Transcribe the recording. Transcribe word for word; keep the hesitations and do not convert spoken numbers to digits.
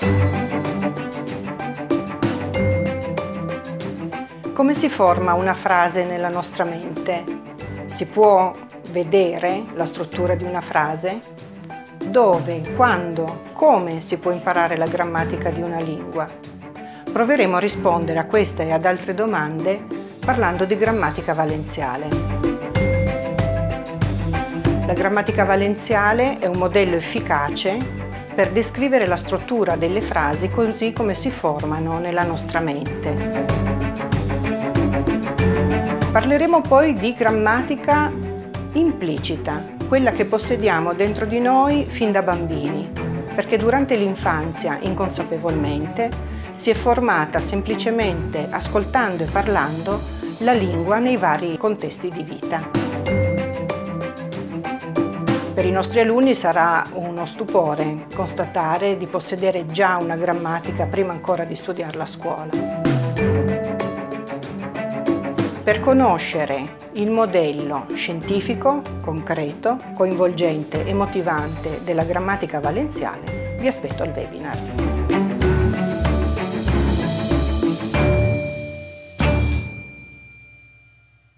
Come si forma una frase nella nostra mente? Si può vedere la struttura di una frase? Dove, quando, come si può imparare la grammatica di una lingua? Proveremo a rispondere a queste e ad altre domande parlando di grammatica valenziale. La grammatica valenziale è un modello efficace per descrivere la struttura delle frasi così come si formano nella nostra mente. Parleremo poi di grammatica implicita, quella che possediamo dentro di noi fin da bambini, perché durante l'infanzia, inconsapevolmente, si è formata semplicemente ascoltando e parlando la lingua nei vari contesti di vita. Per i nostri alunni sarà uno stupore constatare di possedere già una grammatica prima ancora di studiarla a scuola. Per conoscere il modello scientifico, concreto, coinvolgente e motivante della grammatica valenziale, vi aspetto al webinar.